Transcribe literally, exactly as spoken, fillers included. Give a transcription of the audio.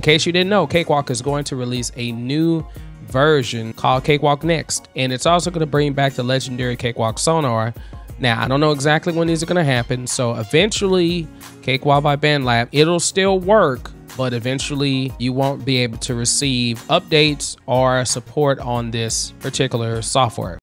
In case you didn't know, Cakewalk is going to release a new version called Cakewalk Next, and it's also going to bring back the legendary Cakewalk Sonar. Now, I don't know exactly when these are going to happen, so eventually, Cakewalk by Bandlab, it'll still work, but eventually you won't be able to receive updates or support on this particular software.